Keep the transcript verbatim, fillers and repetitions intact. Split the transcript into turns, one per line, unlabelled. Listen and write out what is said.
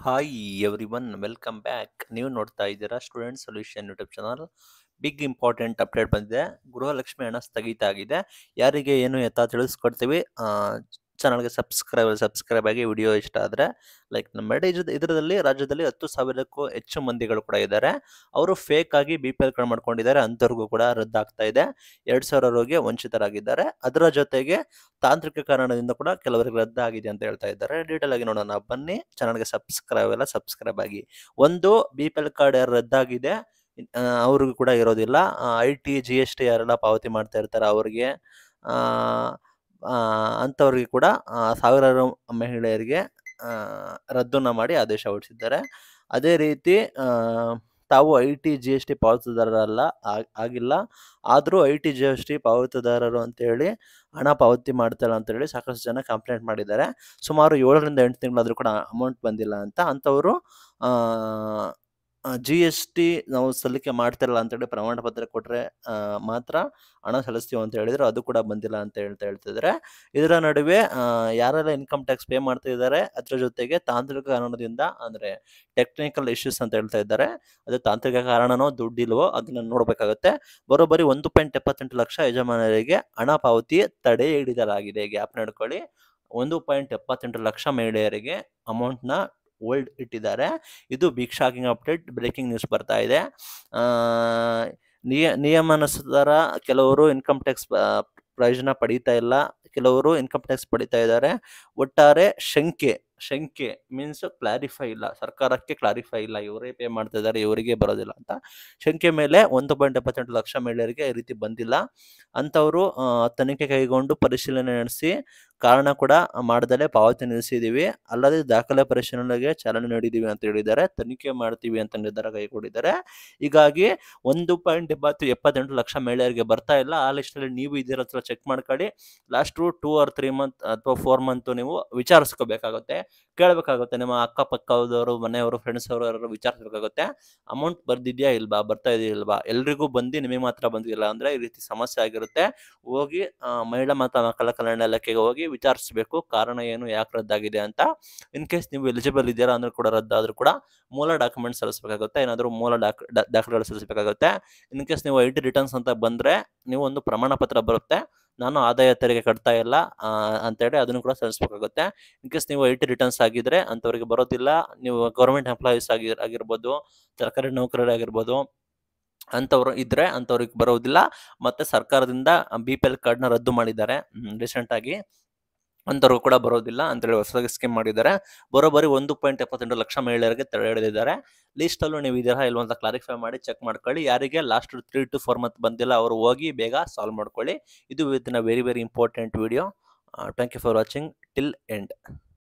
Hi everyone welcome back. ನೀವು ನೋಡ್ತಾ ಇದ್ದೀರಾ student solution YouTube channel. Big important update ಬಂದಿದೆ. ಗೃಹಲಕ್ಷ್ಮಿ ಹಣ ಸ್ಥಗಿತ ಆಗಿದೆ. ಯಾರಿಗೆ ಏನು ಎತ್ತ ತಿಳಿಸ್ಕೊಡ್ತೀವಿ. ಚಾನಲ್ಗೆ ಸಬ್ಸ್ಕ್ರೈಬ್ ಸಬ್ಸ್ಕ್ರೈಬ್ ಆಗಿ. ವಿಡಿಯೋ ಇಷ್ಟ ಆದರೆ ಲೈಕ್ ನಮ್ಮ ಇದರಲ್ಲಿ ರಾಜ್ಯದಲ್ಲಿ ಹತ್ತು ಸಾವಿರಕ್ಕೂ ಹೆಚ್ಚು ಮಂದಿಗಳು ಕೂಡ ಇದ್ದಾರೆ. ಅವರು ಫೇಕ್ ಆಗಿ ಬಿ ಪಿ ಎಲ್ ಕಾರ್ಡ್ ಮಾಡ್ಕೊಂಡಿದ್ದಾರೆ. ಅಂಥವ್ರಿಗೂ ಕೂಡ ರದ್ದಾಗ್ತಾ ಇದೆ. ಎರಡು ಸಾವಿರ ರುಗೆ ವಂಚಿತರಾಗಿದ್ದಾರೆ. ಅದರ ಜೊತೆಗೆ ತಾಂತ್ರಿಕ ಕಾರಣದಿಂದ ಕೂಡ ಕೆಲವರಿಗೆ ರದ್ದಾಗಿದೆ ಅಂತ ಹೇಳ್ತಾ ಇದ್ದಾರೆ. ಡೀಟೇಲ್ ಆಗಿ ನೋಡೋಣ ಬನ್ನಿ. ಚಾನಲ್ಗೆ ಸಬ್ಸ್ಕ್ರೈಬ್ ಎಲ್ಲ ಸಬ್ಸ್ಕ್ರೈಬ್ ಆಗಿ. ಒಂದು ಬಿ ಪಿ ಎಲ್ ಕಾರ್ಡ್ ಯಾರು ರದ್ದಾಗಿದೆ ಅವ್ರಿಗೂ ಕೂಡ ಇರೋದಿಲ್ಲ. I T G S T ಯಾರೆಲ್ಲ ಪಾವತಿ ಮಾಡ್ತಾ ಇರ್ತಾರೆ ಅವ್ರಿಗೆ ಅಂಥವ್ರಿಗೆ ಕೂಡ ಸಾವಿರಾರು ಮಹಿಳೆಯರಿಗೆ ರದ್ದನ್ನು ಮಾಡಿ ಆದೇಶ ಹೊರಡಿಸಿದ್ದಾರೆ. ಅದೇ ರೀತಿ ತಾವು I T G S T ಪಾವತಿದಾರರಲ್ಲ ಆಗಿಲ್ಲ, ಆದರೂ I T G S T ಪಾವತಿದಾರರು ಅಂತೇಳಿ ಹಣ ಪಾವತಿ ಮಾಡ್ತಾಯಿಲ್ಲ ಅಂತೇಳಿ ಸಾಕಷ್ಟು ಜನ ಕಂಪ್ಲೇಂಟ್ ಮಾಡಿದ್ದಾರೆ. ಸುಮಾರು ಏಳರಿಂದ ಎಂಟು ತಿಂಗಳಾದರೂ ಕೂಡ ಅಮೌಂಟ್ ಬಂದಿಲ್ಲ ಅಂತ. ಅಂಥವರು ಜಿ ಎಸ್ ಟಿ ನಾವು ಸಲ್ಲಿಕೆ ಮಾಡ್ತಿರಲ್ಲ ಅಂತೇಳಿ ಪ್ರಮಾಣ ಪತ್ರ ಕೊಟ್ಟರೆ ಮಾತ್ರ ಹಣ ಸಲ್ಲಿಸ್ತೀವಿ ಅಂತ ಹೇಳಿದ್ರು. ಅದು ಕೂಡ ಬಂದಿಲ್ಲ ಅಂತ ಹೇಳ್ತಾ ಹೇಳ್ತಿದ್ದಾರೆ. ಇದರ ನಡುವೆ ಯಾರೆಲ್ಲ ಇನ್ಕಮ್ ಟ್ಯಾಕ್ಸ್ ಪೇ ಮಾಡ್ತಾ ಇದ್ದಾರೆ ಅದ್ರ ಜೊತೆಗೆ ತಾಂತ್ರಿಕ ಕಾರಣದಿಂದ ಅಂದರೆ ಟೆಕ್ನಿಕಲ್ ಇಶ್ಯೂಸ್ ಅಂತ ಹೇಳ್ತಾ ಇದ್ದಾರೆ. ಅದು ತಾಂತ್ರಿಕ ಕಾರಣನೋ ದುಡ್ಡಿಲ್ವೋ ಅದನ್ನ ನೋಡಬೇಕಾಗುತ್ತೆ. ಬರೋಬ್ಬರಿ ಒಂದು ಪಾಯಿಂಟ್ ಎಪ್ಪತ್ತೆಂಟು ಲಕ್ಷ ಯಜಮಾನರಿಗೆ ಹಣ ಪಾವತಿ ತಡೆ ಹಿಡಿಯಲಾಗಿದೆ. ಗ್ಯಾಪ್ ನಡ್ಕೊಳ್ಳಿ. ಒಂದು ಪಾಯಿಂಟ್ ಎಪ್ಪತ್ತೆಂಟು ಲಕ್ಷ ಮಹಿಳೆಯರಿಗೆ ಅಮೌಂಟ್ನ ಹೋಲ್ಡ್ ಇಟ್ಟಿದ್ದಾರೆ. ಇದು big shocking update, breaking news ಬರ್ತಾ ಇದೆ. ನಿಯ ನಿಯಮಾನುಸಾರ ಕೆಲವರು ಇನ್ಕಮ್ ಟ್ಯಾಕ್ಸ್ ಪ್ರಯೋಜನ ಪಡೀತಾ ಇಲ್ಲ, ಕೆಲವರು ಇನ್ಕಮ್ ಟ್ಯಾಕ್ಸ್ ಪಡೀತಾ ಇದ್ದಾರೆ. ಒಟ್ಟಾರೆ ಶಂಕೆ ಶಂಕೆ ಮೀನ್ಸ್ ಕ್ಲಾರಿಫೈ ಇಲ್ಲ, ಸರ್ಕಾರಕ್ಕೆ ಕ್ಲಾರಿಫೈ ಇಲ್ಲ, ಇವರೇ ಪೇ ಮಾಡ್ತಾ ಇದ್ದಾರೆ ಇವರಿಗೆ ಬರೋದಿಲ್ಲ ಅಂತ. ಶಂಕೆ ಮೇಲೆ ಒಂದು ಪಾಯಿಂಟ್ ಎಪ್ಪತ್ತೆಂಟು ಲಕ್ಷ ಮಹಿಳೆಯರಿಗೆ ಈ ರೀತಿ ಬಂದಿಲ್ಲ. ಅಂಥವರು ತನಿಖೆ ಕೈಗೊಂಡು ಪರಿಶೀಲನೆ ನಡೆಸಿ ಕಾರಣ ಕೂಡ ಮಾಡದಲ್ಲೇ ಪಾವತಿ ನಿಲ್ಲಿಸಿದ್ದೀವಿ, ಅಲ್ಲದೆ ದಾಖಲೆ ಪರಿಶೀಲನೆಗೆ ಚಾಲನೆ ನೀಡಿದ್ದೀವಿ ಅಂತ ಹೇಳಿದ್ದಾರೆ. ತನಿಖೆ ಮಾಡ್ತೀವಿ ಅಂತ ನಿರ್ಧಾರ ಕೈಗೊಂಡಿದ್ದಾರೆ. ಹೀಗಾಗಿ ಒಂದು ಪಾಯಿಂಟ್ ಎಪ್ಪತ್ತು ಎಪ್ಪತ್ತೆಂಟು ಲಕ್ಷ ಮಹಿಳೆಯರಿಗೆ ಬರ್ತಾ ಇಲ್ಲ. ಆ ಲಿಸ್ಟಲ್ಲಿ ನೀವು ಇದರ ಹತ್ರ ಚೆಕ್ ಮಾಡ್ಕೊಳ್ಳಿ. Last two or three month ಅಥವಾ ಫೋರ್ ಮಂತ್ ನೀವು ವಿಚಾರಿಸ್ಕೋಬೇಕಾಗುತ್ತೆ, ಕೇಳಬೇಕಾಗುತ್ತೆ. ನಿಮ್ಮ ಅಕ್ಕಪಕ್ಕದವರು, ಮನೆಯವರು, ಫ್ರೆಂಡ್ಸ್ ಅವರು ಯಾರು ವಿಚಾರಿಸಬೇಕಾಗುತ್ತೆ. ಅಮೌಂಟ್ ಬರ್ದಿದ್ಯಾ ಇಲ್ವಾ, ಬರ್ತಾ ಇದೆಯಾ ಇಲ್ವಾ, ಎಲ್ರಿಗೂ ಬಂದು ನಿಮಗೆ ಮಾತ್ರ ಬಂದಿಲ್ಲ ಅಂದರೆ ಈ ರೀತಿ ಸಮಸ್ಯೆ ಆಗಿರುತ್ತೆ. ಹೋಗಿ ಮಹಿಳಾ ಮತ್ತು ಮಕ್ಕಳ ಕಲ್ಯಾಣ ಇಲಾಖೆಗೆ ಹೋಗಿ ವಿಚಾರಿಸಬೇಕು, ಕಾರಣ ಏನು, ಯಾಕೆ ರದ್ದಾಗಿದೆ ಅಂತ. ಇನ್ ಕೇಸ್ ನೀವು ಎಲಿಜಿಬಲ್ ಇದ್ದೀರಾ ಅಂದ್ರೆ ಕೂಡ ರದ್ದಾದ್ರೂ ಕೂಡ ಮೂಲ ಡಾಕ್ಯುಮೆಂಟ್ ಸಲ್ಲಿಸಬೇಕಾಗುತ್ತೆ. ಏನಾದರೂ ಮೂಲ ಡಾಕ್ ದಾಖಲೆಗಳು ಸಲ್ಲಿಸಬೇಕಾಗುತ್ತೆ. ಇನ್ ಕೇಸ್ ನೀವು ಐ ಟಿ ರಿಟರ್ನ್ಸ್ ಅಂತ ಬಂದರೆ ನೀವು ಒಂದು ಪ್ರಮಾಣ ಪತ್ರ ಬರುತ್ತೆ, ನಾನು ಆದಾಯ ತೆರಿಗೆ ಕಟ್ತಾ ಇಲ್ಲ ಅಂತೇಳಿ ಅದನ್ನು ಕೂಡ ಸಲ್ಲಿಸಬೇಕಾಗುತ್ತೆ. ಇನ್ ಕೇಸ್ ನೀವು ಐ ಟಿ ರಿಟರ್ನ್ಸ್ ಆಗಿದ್ರೆ ಅಂಥವ್ರಿಗೆ ಬರೋದಿಲ್ಲ. ನೀವು ಗೌರ್ಮೆಂಟ್ ಎಂಪ್ಲಾಯೀಸ್ ಆಗಿ ಆಗಿರ್ಬೋದು, ಸರ್ಕಾರಿ ನೌಕರರಾಗಿರ್ಬೋದು, ಅಂಥವ್ರು ಇದ್ದರೆ ಅಂಥವ್ರಿಗೆ ಬರೋದಿಲ್ಲ. ಮತ್ತು ಸರ್ಕಾರದಿಂದ ಬಿ ಪಿ ಎಲ್ ಕಾರ್ಡ್ನ ರದ್ದು ಮಾಡಿದ್ದಾರೆ ರೀಸೆಂಟಾಗಿ, ಅಂಥವ್ರಿಗೂ ಕೂಡ ಬರೋದಿಲ್ಲ ಅಂತೇಳಿ ಹೊಸದಾಗಿ ಸ್ಕೀಮ್ ಮಾಡಿದ್ದಾರೆ. ಬರೋಬ್ಬರಿ ಒಂದು ಪಾಯಿಂಟ್ ಎಪ್ಪತ್ತೆಂಟು ಲಕ್ಷ ಮಹಿಳೆಯರಿಗೆ ತಡೆ ಹಿಡಿದಿದ್ದಾರೆ. ಲೀಸ್ಟಲ್ಲೂ ನೀವು ಇದೀರಾ ಇಲ್ವ ಅಂತ ಕ್ಲಾರಿಫೈ ಮಾಡಿ ಚೆಕ್ ಮಾಡ್ಕೊಳ್ಳಿ. ಯಾರಿಗೆ last three to four month ಬಂದಿಲ್ಲ ಅವರು ಹೋಗಿ ಬೇಗ ಸಾಲ್ವ್ ಮಾಡ್ಕೊಳ್ಳಿ. ಇದು with very very important video. Thank you for watching till end.